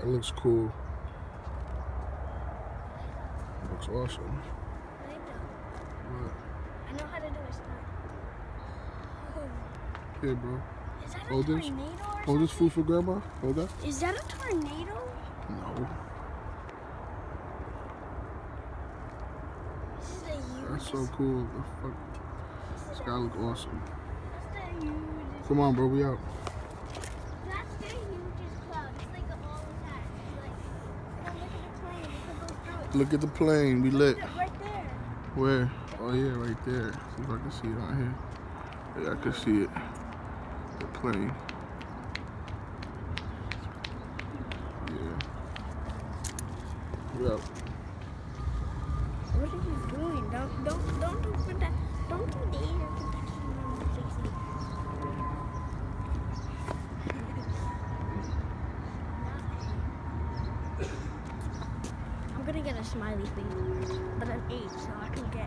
That looks cool. Looks awesome. What? I know how to do a stunt. Here, bro. Is that Hold a this. tornado or Hold this something? food for grandma. Hold that. Is that a tornado? No. This is the hugest. That's so cool. The fuck? This guy look awesome. That's the hugest. Come on, bro. We out. That's the hugest cloud. It's like all of that. Like, look at the plane. You can go through it. Look at the plane. We lit. Right there. Where? Oh yeah, right there. See if I can see it on here. Yeah, I can see it. The plane. Yeah. We out. What are you doing? Don't open that. Don't do the air protection on the facing. I'm gonna get a smiley face, but an 8, so I can get.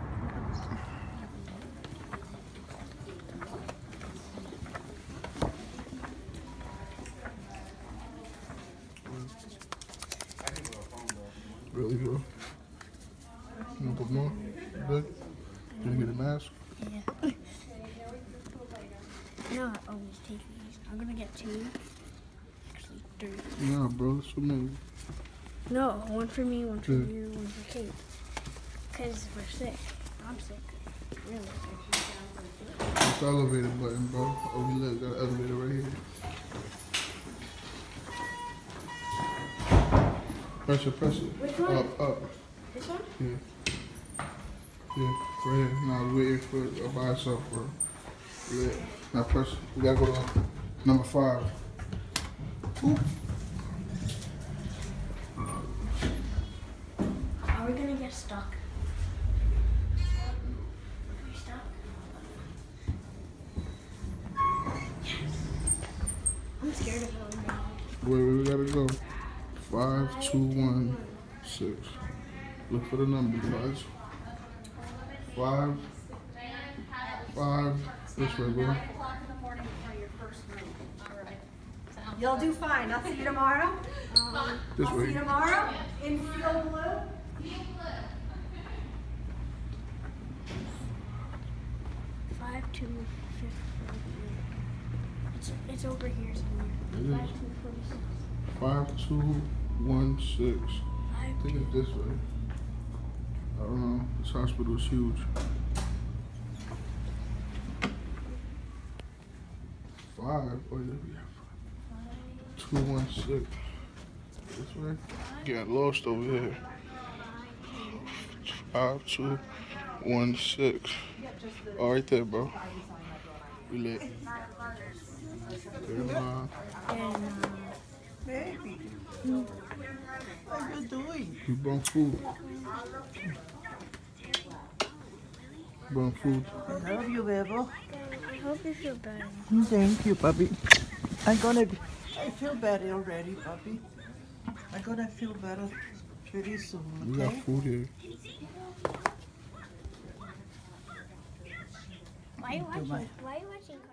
Really, bro? You want to put more? You good? Did you get a mask? Yeah. No, I always take these. I'm gonna get 2. Actually, 3. Nah, bro. That's so many. No, 1 for me, 1 for Yeah. you, 1 for Kate. Because we're sick. I'm sick. Really. It's the elevator button, bro. Oh, we lit. Got an elevator right here. Press it, press it. Which one? Up. This one? Yeah. Yeah, right here. Now we're waiting for it by itself, bro. Lit. Now press. We gotta go to number 5. Ooh. Are we gonna get stuck? Are we stuck? Yes. I'm scared of going down. Where we gotta go? 5, 2, 1, 6. Look for the numbers, guys. 5. This way, bro. You'll do fine. I'll see you tomorrow. This I'll see way. you tomorrow in Field Blue. 5, 2, 5. It's over here somewhere. It 5, is. 2, 46. 5, 2, 1, 6. 5, I think it's this way. I don't know. This hospital is huge. 5. Oh, yeah. 2, 1, 6. This way. Getting lost over here. 5, 2, 1, 6. Oh, right there, bro. We lit. Baby, what are you doing? We brought food. Brought food. I love you, Bebo. I hope you feel better. Thank you, puppy. I feel better already, puppy. I'm gonna feel better pretty soon, We got okay? food here. Why are you watching